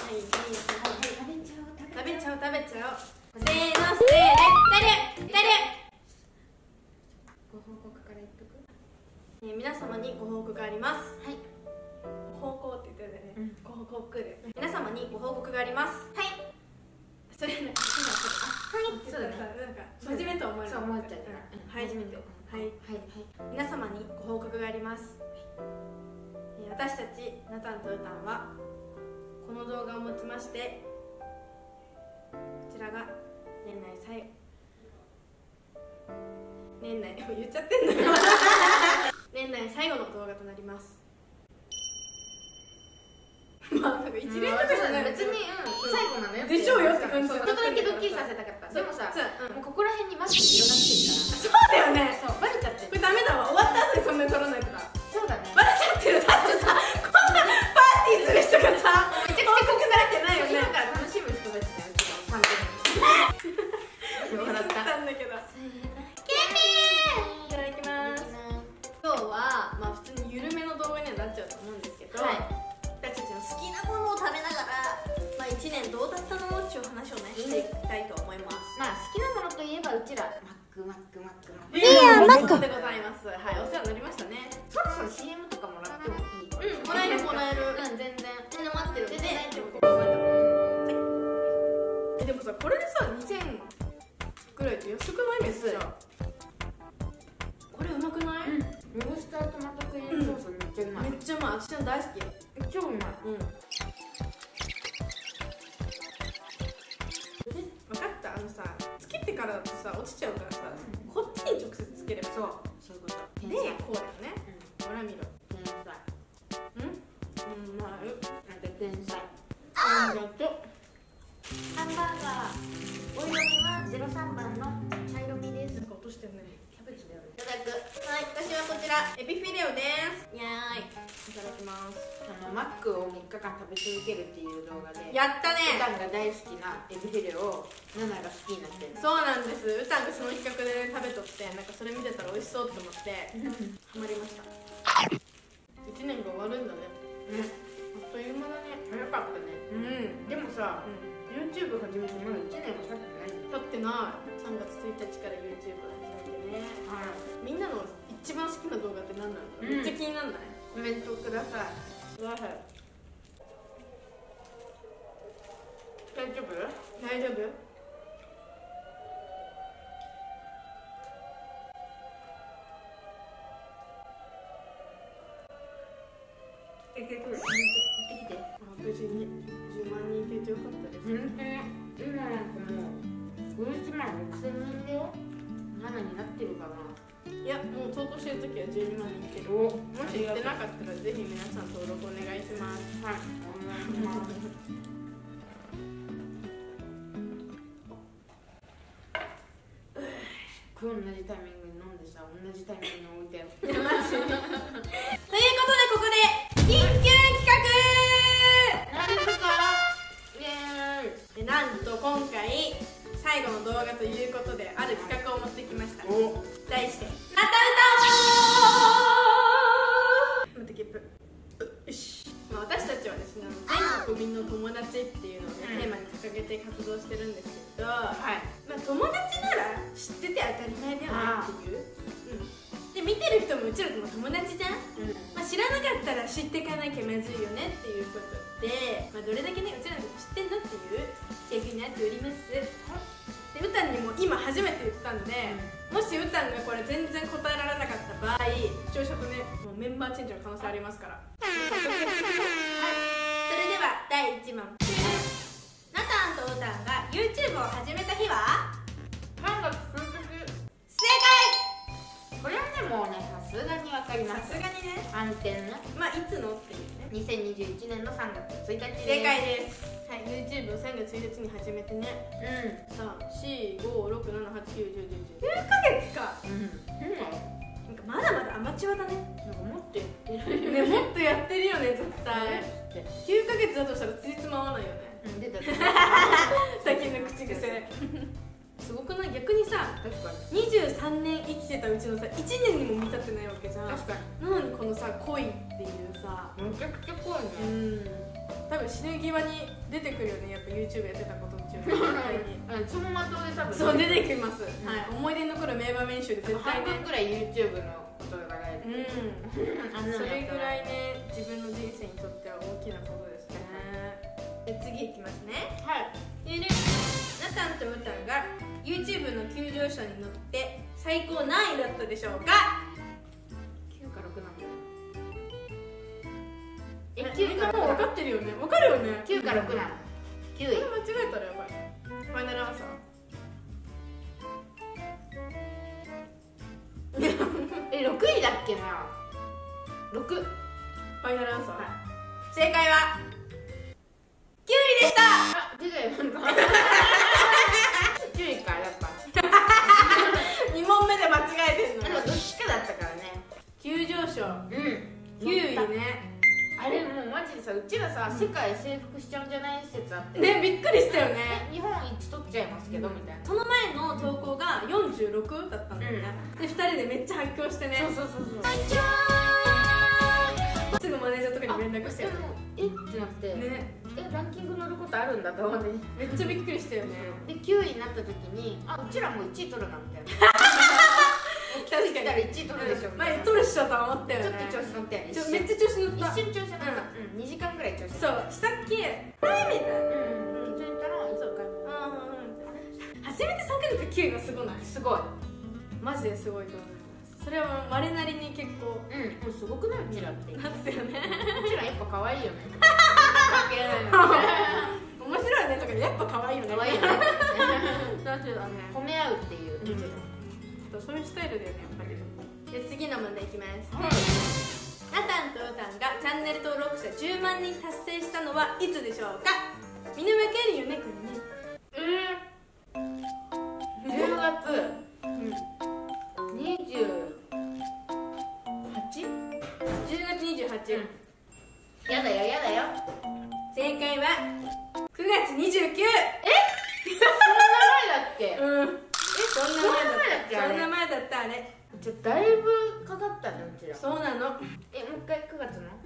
食べちゃおう。せーの、せーで、ご報告から言っとく。皆様にご報告があります。はい。ご報告って言ってるんだよね。ご報告で。皆様にご報告があります。はい。それなんか、はい。そうだね。なんか初めて思える。そう思っちゃう。はい。初めて。はい。皆様にご報告があります。私たちナタンとウタンはこの動画をもちましてこちらが年内言っちゃってんのよ年内最後の動画となります。まあなんか一連とかじゃない、別に最後なのよでしょうよって感じ。 ちょっとだけドッキリさせたかった。でもさ、もうここら辺にマスク広がってるから。 そうだよね。 そうバレちゃってる。 これダメだわ。終わった後にそんなに撮らないとか。 そうだね。 バレちゃってる。だってさ、こんなパーティーする人がさ、めちゃくちゃ濃くなってないよね。 今から楽しむ人たちだよ。完全に笑ったんだけど。いただきます。今日はまあ普通に緩めの動画にはなっちゃうと思うんですけど、私たちの好きなものを食べながら、まあ1年どうだったのっていう話をねしていきたいと思います。 まあ好きなものといえばうちらマックいやマックでございます。はい、お世話になりましたね。 そろそろ CM とかもらってもいい？ もらえる。 全然待ってる。でもさ、これでさ2000ぐらいって安くない？めっちゃ。これうまくない？ ロブスタートマトクリームソースめっちゃうまい。 めっちゃうまい。私の大好き。 超うまい。 分かった。さ、つけてからだとさ落ちちゃうからさ、こっちに直接つければ。そういうこと。で、こうだよね。ほら見ろ。 天才。 うまい。 なんて天才。 ありがとう。 ハンバーガーお色味は03番の茶色味です。 なんか落としてるね。 キャベツである。 いただく。はい、私はこちらエビフィレオです。いただきます。 マックを3日間食べ続けるっていう動画で、 やったね。 ウタンが大好きなエビフィレオをナナが好きになってる。 そうなんです。ウタンがその企画で食べとって、なんかそれ見てたら美味しそうと思ってハマりました。1年が終わるんだね。あっという間だね。 早かったね。でもさ、YouTube 始めてまだ1年も経ってない。 経ってない。3月1日から YouTube 始めてね。みんなの一番好きな動画って何なの？めっちゃ気にならない？ コメントください。 大丈夫？大丈夫？ 行ってきて。 無事に10万人いてよかったです。 今なんかもう11万6000人だよ。7になってるかな。 いや、もう投稿してるときは12万人いってる。もし言ってなかったらぜひ皆さん登録お願いします。 はい、お願いします。同じタイミングに飲んでさ、同じタイミングに置いてよ。ということでここで緊急企画。 何ですか？イエーイ。 なんと今回最後の動画ということである企画を持ってきました。題してナタウタ待ってゲップ。よし。私たちはですね、全国民の友達っていうのをね、テーマに掲げて活動してるんですけど、友達なら知ってて当たり前だよねっていう。で見てる人もうちらとも友達じゃん。知らなかったら知っていかなきゃまずいよねっていうことで、どれだけねうちらのこと知ってんのっていう企画になっております。でウタンにも今初めて言ったんで、もしウタンがこれ全然答えられなかった場合、視聴者とねもうメンバーチェンジの可能性ありますから。それでは第1問。ナタンとウタンが YouTube を始めた日は 3月1日。 正解。 これはねもうねさすがに分かります。 さすがにね。 暗転のいつのっていうね。 2021年の3月1日です。 正解です。はい、YouTube を3月1日に始めてね。3、4、5、6、7、8、9、10、11、9ヶ月か。なんかまだまだアマチュアだね。 なんかもっとやってるね、もっとやってるよね絶対。9ヶ月だとしたらつじつま合わないよね。 出た最近の口癖すごくない？逆にさ、23年生きてたうちのさ1年にも満たってないわけじゃん。 確かに。 なのにこのさ恋っていうさ、 めちゃくちゃ濃いね。 多分死ぬ際に出てくるよね、やっぱ YouTube やってたこと中にそのまとで多分そう出てきます、はい、思い出に残る名場面集で絶対ね半分くらい YouTube のことがないそれぐらいね自分の人生にとっては大きなことですね。で次いきますね。はい。でナタンとムタンが YouTube の急上昇に乗って最高何位だったでしょうか。 9か6なんだ。 みんなもう分かってるよね。分かるよね。 9か6なの。9位。 これ間違えたらやばい。ファイナルアンサー 6位だっけな。6。ファイナルアンサー、はい、正解は9位でした。 あ、出たよなんか9位か、やっぱ 2問目で間違えてんの。 でもどっちかだったからね。 急上昇、9位ね。 あれもうマジでさ、うちらさ、世界征服しちゃうんじゃない説あってね、びっくりしたよね。 日本一取っちゃいますけど、みたいな。 その前の投稿が46だったんだよね、で2人でめっちゃ発狂してね、 そうすぐマネージャーとかに連絡してる。 えってなってね、ランキング乗ることあるんだと思ってめっちゃびっくりしたよね。 で9位になった時に、あ、うちらも1位取るなみたいな確かに来たら1位取るでしょみたいな。 取るっしょと思ったよね。 ちょっと調子乗ったよね。 めっちゃ調子乗った。 一瞬調子乗った。2時間ぐらい調子乗った。 そうしたっけはいみたいな。 気づいたらそうか。 初めて3ヶ月9位はすごない？ すごい。 マジですごいと思います。それは我なりに結構もうすごくない？うちらってなってよね。 うちらやっぱ可愛いよね。 面白いねとかやっぱ可愛いよね。 可愛いよね。 だってだね。 褒め合うっていう。 そういうスタイルだよねやっぱり。で次の問題いきます。ナタンとウタンがチャンネル登録者10万人達成したのはいつでしょうか。見抜けるよねこれね。 10月 28？ やだよやだよ。 正解は9月29。 そんな前だっけ？ そんな前だったあれ。 じゃだいぶかかったねうちら。 そうなの。 もう一回9月の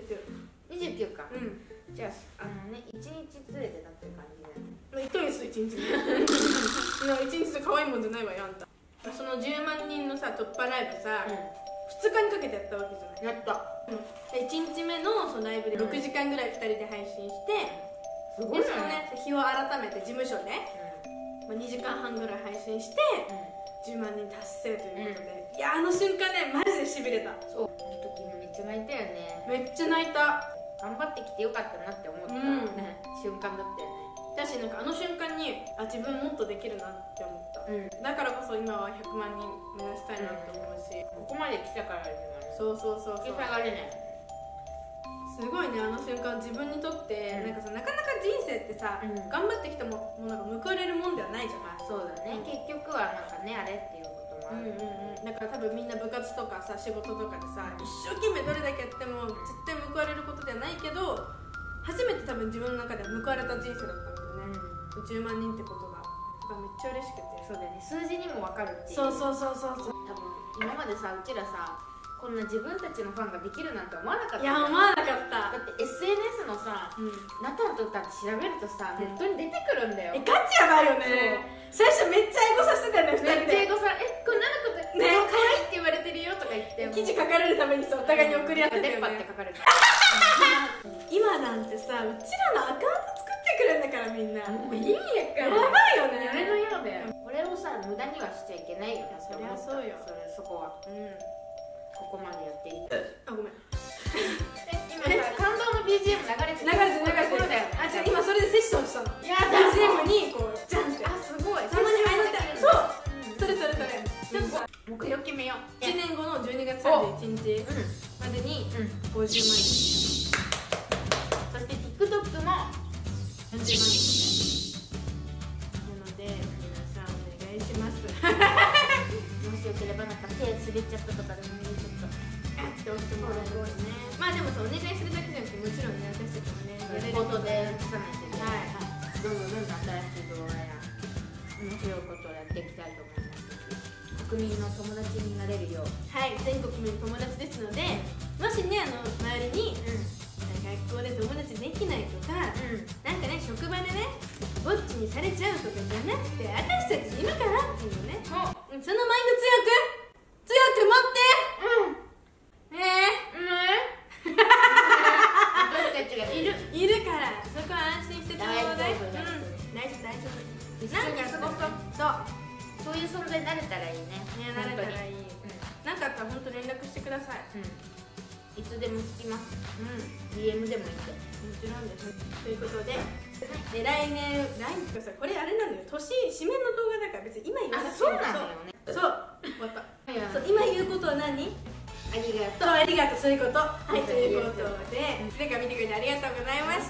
29か。じゃあね、1日ずれてたっていう感じで。 1ヶ月1日ね。1日と可愛いもんじゃないわよあんた。その10万人のさ突破ライブさ、2日にかけてやったわけじゃない。 やった。 で1日目のそのライブで6時間ぐらい2人で配信して、 すごいそのね日を改めて事務所で2時間半ぐらい配信して10万人達成ということで、いやあの瞬間ねマジでしびれた。 そう、あの時もめっちゃ泣いたよね。 めっちゃ泣いた。 頑張ってきてよかったなって思ったね瞬間だったよね。 だしなんかあの瞬間に自分もっとできるなって思った、だからこそ今は100万人目指したいなって思うし、 ここまで来たからじゃない。 そう引き下がれない。 すごいねあの瞬間自分にとって、なんかさなかなか人生ってさ、頑張ってきたものが報われるもんではないじゃん。 そうだね、結局はなんかねあれっていうこともある。 だから多分みんな部活とかさ仕事とかでさ一生懸命どれだけやっても絶対報われることではないけど、初めて多分自分の中で報われた人生だったんだよね、10万人ってことが。めっちゃ嬉しくて。 そうだよね、数字にも分かるっていう。 そう多分今までさうちらさこんな自分たちのファンができるなんて思わなかった。 いや思わなかった。 だって SNS のさ、ナタンと歌って調べるとさ、ネットに出てくるんだよ。 ガチやばいよね。最初めっちゃエゴさせてたよね2人で。 めっちゃエゴさ、これ何のことね、可愛いって言われてるよとか言って記事書かれるためにさお互いに送り合ってたよね。 電波って書かれる。 今なんてさうちらのアカウント作ってくるんだからみんな。 もう意味やからやばいよね。 夢のようだよ。これをさ無駄にはしちゃいけないよね。 そりゃそうよ。 そこはここまでやっていい。 あごめん。 今さ感動の BGM 流れてる。 そうだよ。今それでセッションしたの。 いやだ。 BGM にこうジャンって。 あすごい。 たまに間で。そう。それ。 目標決めよう。 1年後の12月31日までに50万円。 そして TikTok も 40万円。なので皆さんお願いします。 もしよければなんか手滑っちゃったとかでもいい。ちょっとって押してもらえるね。まあでもさお願いするだけじゃなくてもちろんね私たちもねやれることで映さないといけない。どんどん新しい動画や面白いことをやっていきたいと思います。国民の友達になれるよう、 はい、全国民友達ですので、もしね周りに誰か学校で友達できないとか、なんかね職場でねぼっちにされちゃうとかじゃなくて、私たちいるからっていうね、そのマインド強く持って私たちがいるから、そこは安心してちょうだい。大丈夫大丈夫。 一緒に遊ぼう。そういう存在になれたらいいね。 なれたらいい。なんかあったら本当連絡してください。 いつでも聞きます。DM でもいいんで。 もちろんです。ということで、来年とかさ、これあれなんだよ、締めの動画だから別に今言わなくても。 そうなのよね。 そう、終わった。そう、今言うことは何？ ありがとう。 ありがとう、そういうこと。はい、ということで、前回見てくれてありがとうございました。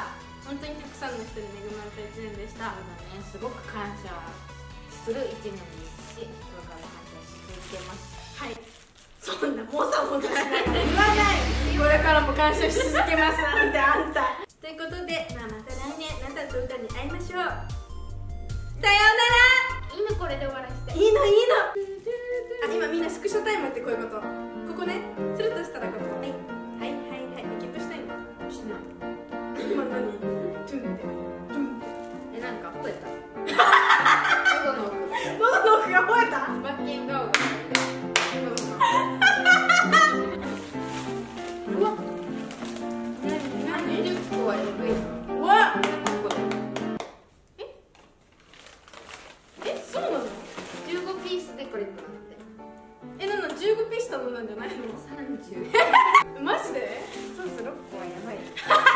本当にたくさんの人に恵まれた1年でした。 すごく感謝する1年ですし、これから感謝し続けます。 はい。そんなもさもさしながら言わない。これからも感謝し続けますなんてあんた。ということで、また来年ナタと歌に会いましょう。さようなら。 今これで終わらせて。 いいの。今みんなスクショタイムってこういうこと。ここね、つるっとしたらこのはいキップしたいんだ。 しない。 今何？ なんか吠えた。 喉の奥が吠えた？ バッキン顔が。うわ。何？10個はエグいぞ。 うわ。そうなの ？15ピースでこれくらって。 15ピース頼んだんじゃないの？ 30。 マジで？ そうそう、6個はやばい。